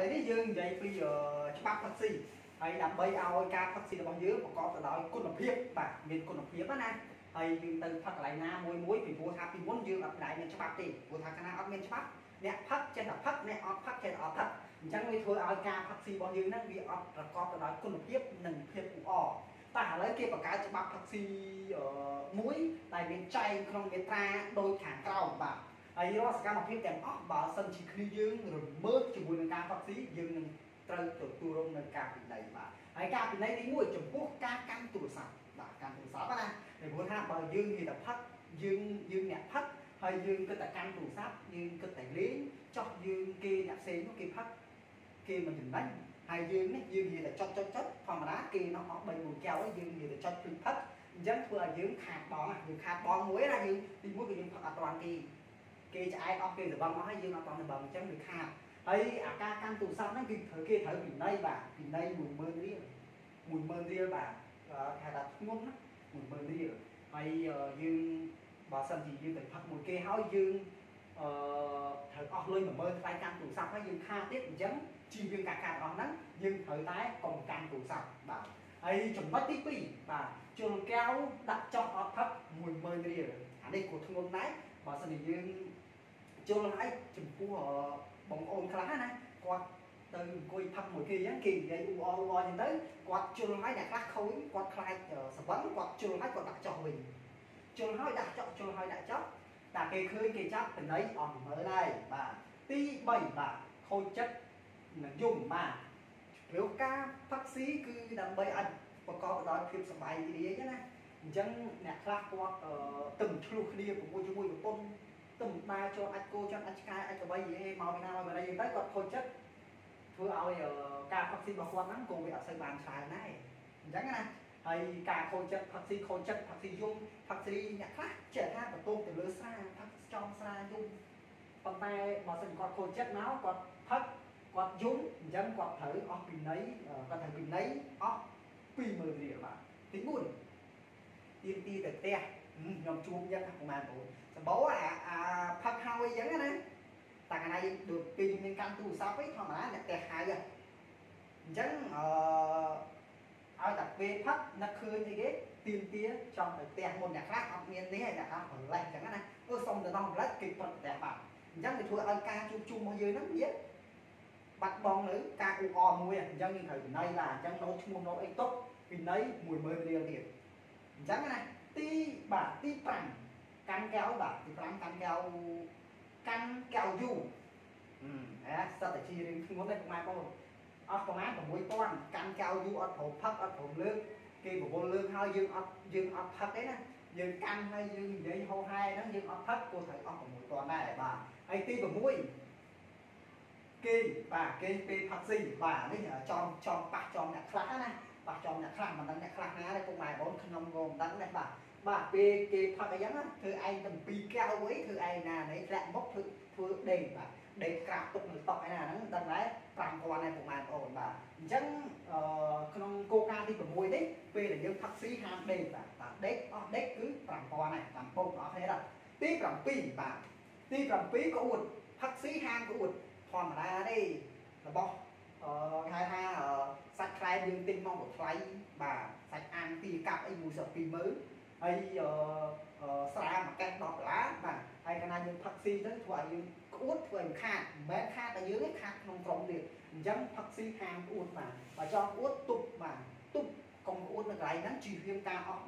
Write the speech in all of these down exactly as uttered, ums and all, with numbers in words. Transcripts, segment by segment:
ឥឡូវនេះយើងនិយាយពីច្បាប់ taxi ហើយដើម្បីឲ្យការ taxi របស់យើងប្រកបទៅដោយគុណភាពបាទមានគុណភាពណាហើយយើងទៅផឹកកន្លែងណាមួយមួយពីព្រោះថាពីមុនយើងអត់ដែរមានច្បាប់ទេព្រោះថាកាលណាអត់មានច្បាប់អ្នកផឹកចេះតែផឹកអ្នកអត់ផឹកចេះតែអត់ផឹកអញ្ចឹងវាធ្វើឲ្យការ taxi របស់យើងហ្នឹងវាអត់ប្រកបទៅដោយគុណភាពនិងភាពអ៊ូអរតែឥឡូវគេបង្កើតច្បាប់ taxi មួយដែលមានចែងក្នុងមាត្រាដូចខាងក្រោមបាទហើយរាល់សកម្មភាពទាំងអស់បើសិនជាគ្នាយើងរមើលជាមួយនឹងការ taxi យើងនឹងត្រូវទទួលរងនឹងការពិន័យបាទហើយការពិន័យទីមួយចំពោះការកាន់ទូរស័ព្ទបាទកាន់ទូរស័ព្ទណាពីព្រោះថាបើយើងនិយាយតែផឹកយើងយើងអ្នកផឹកហើយយើងគិតតែកាន់ទូរស័ព្ទយើងគិតតែលេងចោះយើងគេអ្នកផ្សេងនោះគេផឹកគេមិនចំណេញហើយយើងនេះយើងនិយាយតែចុចចុចចុចធម្មតាគេនោះអស់បីមួយកែវហើយយើងនិយាយតែចុចភ្លេចផឹកអញ្ចឹងធ្វើឲ្យយើងខាតបងយើងខាតបងមួយណាយើងទីមួយគឺយើងផឹកអត់ទាន់គេគេឆ្អែតអស់គេសបងអស់ហើយយើងអត់ទាន់សបងអញ្ចឹងវាខាតហើយអាការកាន់ទូរស័ព្ទហ្នឹងគឺត្រូវគេត្រូវពិន័យបាទពិន័យមួយម៉ឺនរៀលមួយម៉ឺនរៀលបាទគេថាធ្ងន់ណាមួយម៉ឺនរៀលហើយយើងបើសិនជាយើងទៅផឹកមួយគេហើយយើងអឺត្រូវអស់លុយមួយម៉ឺនថ្លៃកាន់ទូរស័ព្ទហើយយើងខាតទៀតអញ្ចឹងជីវយើងការខាតអស់ហ្នឹងយើងត្រូវតែកុំកាន់ទូរស័ព្ទបាទហើយចំណុចទីពីរបាទជលកែវដាក់ចោះអត់ផឹកមួយម៉ឺនរៀលអានេះក៏ធ្ងន់ដែរបើសិនជាយើងជលឲ្យចំពោះបងប្អូនខ្លះណាគាត់ទៅអង្គុយផឹកមួយគេអញ្ចឹងគេនិយាយអ៊ូអអ៊ូអអអញ្ចឹងទៅគាត់ជលឲ្យអ្នកខ្លះខូចគាត់ខ្លាចសបឹងគាត់ជលឲ្យគាត់ដាក់ចោះវិញជលឲ្យដាក់ចោះជលឲ្យដាក់ចោះតែគេឃើញគេចាប់បណៃអស់មើលហើយបាទទីបីបាទខូចចិត្តនឹងយំបាទព្រោះការផឹកស៊ីគឺដើម្បីឲ្យប្រកបដោយភាពសប្បាយរីករាយណាអញ្ចឹងអ្នកខ្លះគាត់ទៅឆ្លោះគ្នាជាមួយជាមួយប្រពន្ធទៅដើរចូលអាចគោចន់អាចឆ្កែអាចក្បីយេមកពីណាមកពីណាទៅគាត់ខូចចិត្តធ្វើឲ្យការផឹកស៊ីរបស់គាត់ហ្នឹងក៏វាអត់សូវបានច្រើនដែរអញ្ចឹងណាហើយការខូចចិត្តផឹកស៊ីខូចចិត្តផឹកស៊ីយំផឹកស៊ីអ្នកខ្លះចេះថាបន្ទោសទៅលើស្រាផឹកចំស្រាយំប៉ុន្តែបើសិនគាត់ខូចចិត្តមកគាត់ផឹកគាត់យំអញ្ចឹងគាត់ត្រូវអស់ពីនៃគាត់ត្រូវពីនៃអស់ពីរម៉ឺនរៀលបាទទីមួយទីទីទៅផ្ទះខ្ញុំជួបអញ្ចឹងប្រហែលបងសម្បូរអាអាផឹកហើយអញ្ចឹងណាតែកាលណាយើងដូចពេលយើងមានកាន់ទូរស័ព្ទវិញធម្មតាអ្នកផ្ទះហៅអញ្ចឹងអឺឲ្យតែពេលផឹកនឹកឃើញអីគេទៀនទាចង់ទៅផ្ទះមុនអ្នកខ្លះអត់មាននេះហើយអ្នកខ្លះប្រឡេះអញ្ចឹងណាអឺសុំទៅដល់ប្រឡេះគេផឹកផ្ទះបាត់អញ្ចឹងវាធ្វើឲ្យការជួបជុំរបស់យើងហ្នឹងវាបាត់បង់នៅការអ៊ូអរមួយអញ្ចឹងយើងត្រូវពិន័យឡាអញ្ចឹងណូតឈ្មោះណូតអីទុកពិន័យមួយម៉ឺនរៀលទៀតអញ្ចឹងណាទីបាទទីប្រាំកាន់កែវបាទទីប្រាំកាន់កែវកាន់កែវយូអឺអាសត្វតែជារឿងធ្ងន់ទេម៉ែបងអស់ប្រហែល៦ពាន់កាន់កែវយូអត់ព្រមផឹកអត់ព្រមលើកគេប្រវល់លើកហើយយើងអត់យើងអត់ផឹកទេណាយើងកាន់ហើយយើងនិយាយហោហែហ្នឹងយើងអត់ផឹកគួរត្រូវអស់6ពាន់ដែរបាទហើយទី6គេបាទគេពេលផឹកស៊ីបាទនេះចំចំប៉ះចំអ្នកខ្លះណាប៉ះចំអ្នកខ្លះមិនដឹងអ្នកខ្លះណាទេពុកម៉ែបងខ្ញុំក៏មិនដឹងដែរបាទបាទពេលគេផឹកអីចឹងណាធ្វើឯងទាំងពីរកែវអីធ្វើឯងណានេះធ្លាក់មុខធ្វើធ្វើដេកបាទដេកក្រាបទុកនៅតុឯណាហ្នឹងដឹងដែរប្រាំពាន់ដែរពុកម៉ែបងប្អូនបាទអញ្ចឹងអឺក្នុងគោលការណ៍ទី6នេះពេលដែលយើងផឹកស៊ីហាមដេកបាទតែដេកអស់ដេកគឺប្រាំពាន់ដែរតាមពុកអស់គ្នាដល់ទី7បាទទី7ក៏អួតផឹកស៊ីហាមក៏អួតធម្មតាទេរបស់អឺគេហៅថាសាច់ខ្លែយើងទិញមកក៏ថ្លៃបាទសាច់អាំងពីកាប់អីមួយសិបពីរម៉ឺនហើយអឺស្រាមួយកេះដប់ដុល្លារបាទហើយកាលណាយើងផឹកស៊ីទៅធ្វើឲ្យយើងក្អួតធ្វើឲ្យខាតមិនមែនខាតតែយើងទេខាតក្នុងក្រុមទៀតអញ្ចឹងផឹកស៊ីហាមក្អួតបាទបើចង់ក្អួតទប់បាទទប់កុំក្អួតនៅកន្លែងហ្នឹងជៀសវាងការអស់4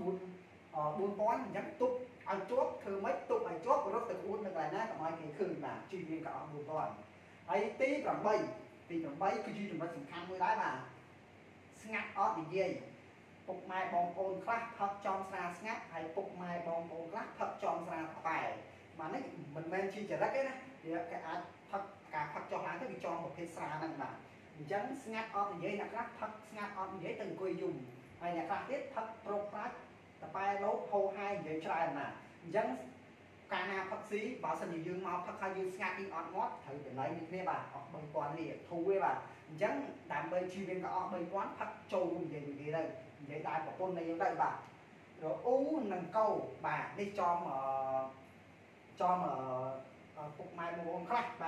4000អញ្ចឹងទប់ឲ្យជាប់ធ្វើម៉េចទប់ឲ្យជាប់រត់ទៅក្អួតនៅកន្លែងណាកុំឲ្យគេឃើញបាទជៀសវាងការអស់4 000ហើយទី8ទី8គឺជាចំណុចសំខាន់មួយដែរបាទស្ងាត់អត់និយាយពុកម៉ែបងប្អូនខ្លះផឹកចំស្រាស្ងាត់ហើយពុកម៉ែបងប្អូនខ្លះផឹកចំស្រាថ្បែបាទនេះមិនមែនជាចរិតទេណាវាគេអាចផឹកការផឹកចុះឡើងទៅវាចំប្រភេទស្រាហ្នឹងបាទអញ្ចឹងស្ងាត់អត់និយាយអ្នកខ្លះផឹកស្ងាត់អត់និយាយទៅអង្គុយយំហើយអ្នកខ្លះទៀតផឹកប្រុកប្រាច់តប៉ែលោតហោហាយនិយាយច្រើនណាអញ្ចឹងកាលណាផឹកស៊ីបើសិនជាយើងមកផឹកហើយយើងស្ងាត់យើងអត់ងាត់ត្រូវតម្លៃនេះគ្នាបាទអស់3ពាន់នេះធូរទេបាទអញ្ចឹងដើម្បីជីវៀងក៏អស់3ពាន់ផឹកចូលរួមនិយាយនិយាយទៅនិយាយដែរប្រពន្ធនៃយើងទៅបាទរអ៊ូនិងកោបាទនេះចំចំពុកម៉ែបងប្អូនខ្លះបាទ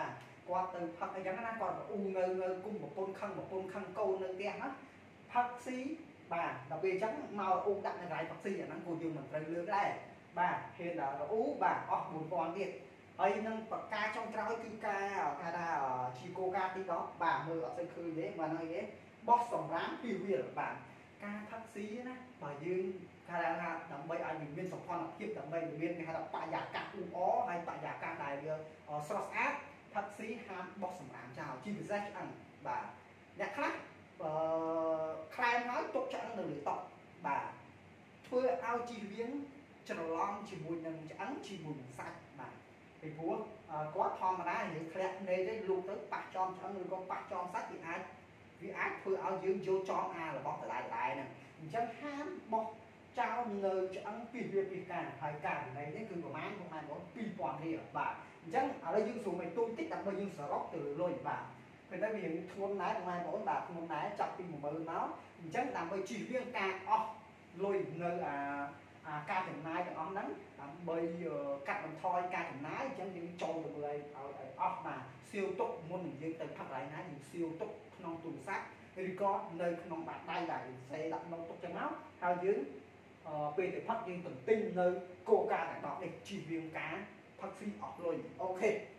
qua từ phật ấy chẳng nó còn u ngơ ngơ cung một côn khăn một côn khăn câu nơi kia hết phật sĩ bà đặc biệt chẳng màu u đặt này phật sĩ ở năng cô dương mình phải lương đây bà hiện là u bà ở một conទៀតហើយនឹងបកកាចុងក្រោយគឺការថាថាជីកូកាទីđóបាទមើលអត់ស្គាល់ទេបាទហើយទេបោះសម្រាមពីវាបាទការផឹកស៊ីណាបើយើងថាថាដើម្បីឲ្យវាមានសុខភាពដើម្បីមានគេហៅថាបរិយាកាសអ៊ូអរហើយបរិយាកាសដែលវាស្រស់ស្អាតផឹកស៊ីហាមបោះសម្រាមចោលជាពិសេសឆ្អឹងបាទអ្នកខ្លះអឺខ្លែងហើយទុកឆ្អឹងនៅលើតុបាទធ្វើឲ្យជីវៀងច្រឡំជាមួយនឹងឆ្អឹងជាមួយនឹងសាច់បាទពីព្រោះគាត់ធម្មតាយើងធ្លាក់នៃទៅលូកទៅប៉ះចំឆ្អឹងឬក៏ប៉ះចំសាច់វាអាចវាអាចធ្វើឲ្យយើងយកចំអារបស់ដដែលដដែលហ្នឹងអញ្ចឹងហាមបោះចោលនៅឆ្អឹងពីវាពីការហើយការនៃនេះគឺប្រហែលប្រហែលបងពីរពាន់រៀលបាទអញ្ចឹងឥឡូវយើងសួរមិនទូចតិចដើម្បីយើងសរុបទៅលុយបាទពេលតែវាធ្ងន់ដែរប្រហែលបងបាទធ្ងន់ដែរចាប់ពី một nghìn មកអញ្ចឹងដើម្បីជៀសវាងការអស់លុយនៅអាការចំណាយទាំងអស់ហ្នឹងដើម្បីកាត់បន្ថយការចំណាយអញ្ចឹងយើងចូលទៅលើឲ្យអស់បាទសៀវទុកមុននឹងយើងទៅផឹកកន្លែងណាយើងសៀវទុកក្នុងទូរស័ព្ទឬក៏នៅក្នុងបាតដៃដែលសេដាក់ក្នុងទុកចឹងមកហើយយើងពេលទៅផឹកយើងទន្ទិញនៅគោលការណ៍ទាំងដប់នេះជៀសវាងការផឹកស៊ីអស់លុយអូខេ